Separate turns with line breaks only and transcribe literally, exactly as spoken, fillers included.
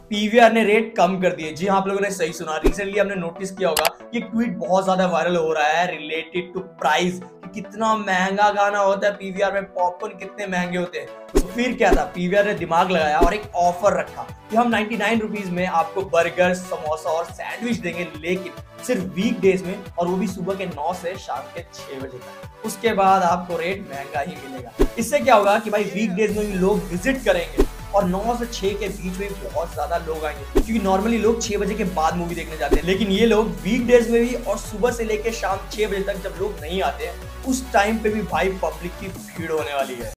PVR ने rate कम कर दिए। जी हाँ, आप लोगों ने सही सुना। रिसेंटली आपने नोटिस किया होगा कि एक ट्वीट बहुत ज्यादा वायरल हो रहा है रिलेटेड टू प्राइस, कि कितना महंगा गाना होता है पीवीआर में, पॉपकॉर्न कितने महंगे होते हैं। तो फिर क्या था, पीवीआर ने दिमाग लगाया और एक ऑफर रखा कि हम नाइनटी नाइन रुपीज में आपको बर्गर, समोसा और सैंडविच देंगे, लेकिन सिर्फ वीक डेज में, और वो भी सुबह के नौ से शाम के छह बजे तक। उसके बाद आपको रेट महंगा ही मिलेगा। इससे क्या होगा कि भाई वीक डेज में भी लोग विजिट करेंगे और नौ से छह के बीच में बहुत ज्यादा लोग आएंगे, क्योंकि नॉर्मली लोग छह बजे के बाद मूवी देखने जाते हैं, लेकिन ये लोग वीक डेज में भी और सुबह से लेकर शाम छह बजे तक जब लोग नहीं आते हैं, उस टाइम पे भी भाई पब्लिक की भीड़ होने वाली है।